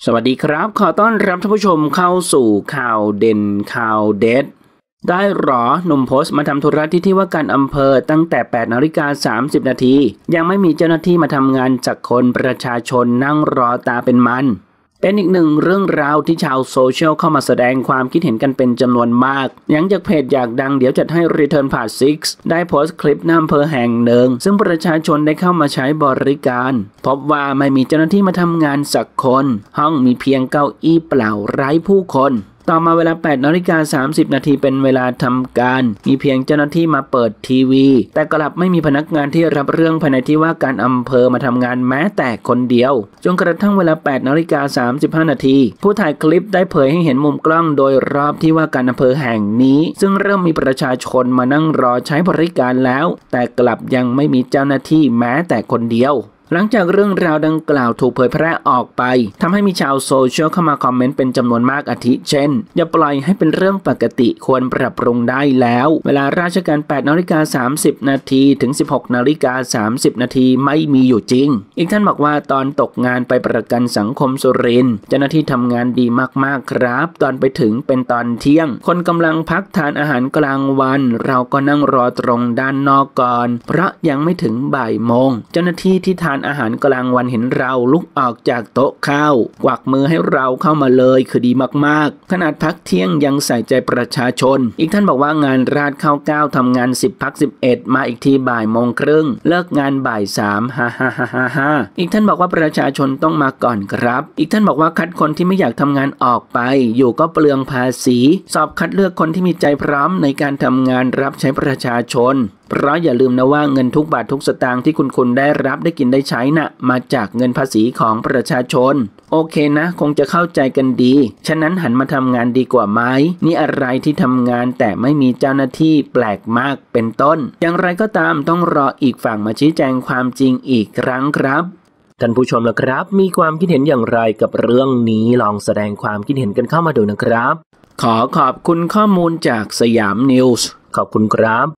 สวัสดีครับขอต้อนรับท่านผู้ชมเข้าสู่ข่าวเด่นข่าวเด็ดได้หรอหนุ่มโพสต์มาทำธุระที่ว่าการอำเภอตั้งแต่ 8:30 นาทียังไม่มีเจ้าหน้าที่มาทำงานจากคนประชาชนนั่งรอตาเป็นมันเป็นอีกหนึ่งเรื่องราวที่ชาวโซเชียลเข้ามาแสดงความคิดเห็นกันเป็นจำนวนมากยังจากเพจอยากดังเดี๋ยวจัดให้ Return Part 6ได้โพสต์คลิปอำเภอแห่งหนึ่งซึ่งประชาชนได้เข้ามาใช้บริการพบว่าไม่มีเจ้าหน้าที่มาทำงานสักคนห้องมีเพียงเก้าอี้เปล่าไร้ผู้คนต่อมาเวลา 8:30 นาทีเป็นเวลาทำการมีเพียงเจ้าหน้าที่มาเปิดทีวีแต่กลับไม่มีพนักงานที่รับเรื่องภายในที่ว่าการอำเภอมาทำงานแม้แต่คนเดียวจนกระทั่งเวลา 8:35 นาทีผู้ถ่ายคลิปได้เผยให้เห็นมุมกล้องโดยรอบที่ว่าการอำเภอแห่งนี้ซึ่งเริ่มมีประชาชนมานั่งรอใช้บริการแล้วแต่กลับยังไม่มีเจ้าหน้าที่แม้แต่คนเดียวหลังจากเรื่องราวดังกล่าวถูกเผยแพร่ออกไปทำให้มีชาวโซเชียลเข้ามาคอมเมนต์เป็นจำนวนมากอาทิเช่นอย่าปล่อยให้เป็นเรื่องปกติควรปรับปรุงได้แล้วเวลาราชการ 8:30 นาทีถึง 16:30 นาทีไม่มีอยู่จริงอีกท่านบอกว่าตอนตกงานไปประกันสังคมสุรินทร์เจ้าหน้าที่ทำงานดีมากๆครับตอนไปถึงเป็นตอนเที่ยงคนกำลังพักทานอาหารกลางวันเราก็นั่งรอตรงด้านนอกก่อนเพราะยังไม่ถึงบ่ายโมงเจ้าหน้าที่ที่ทานอาหารกลางวันเห็นเราลุกออกจากโต๊ะข้าวกวักมือให้เราเข้ามาเลยคือดีมากๆขนาดพักเที่ยงยังใส่ใจประชาชนอีกท่านบอกว่างานราดข้าว9ทำงาน10พัก11มาอีกทีบ่ายโมงครึ่งเลิกงานบ่าย3ฮ่าฮ่าฮ่าฮ่าฮ่าอีกท่านบอกว่าประชาชนต้องมาก่อนครับอีกท่านบอกว่าคัดคนที่ไม่อยากทำงานออกไปอยู่ก็เปลืองภาษีสอบคัดเลือกคนที่มีใจพร้อมในการทำงานรับใช้ประชาชนเพราะอย่าลืมนะว่าเงินทุกบาททุกสตางค์ที่คุณได้รับได้กินได้ใช้น่ะมาจากเงินภาษีของประชาชนโอเคนะคงจะเข้าใจกันดีฉะนั้นหันมาทำงานดีกว่าไหมนี่อะไรที่ทำงานแต่ไม่มีเจ้าหน้าที่แปลกมากเป็นต้นอย่างไรก็ตามต้องรออีกฝั่งมาชี้แจงความจริงอีกครั้งครับท่านผู้ชมล่ะครับมีความคิดเห็นอย่างไรกับเรื่องนี้ลองแสดงความคิดเห็นกันเข้ามาดูนะครับขอบคุณข้อมูลจากสยามนิวส์ขอบคุณครับ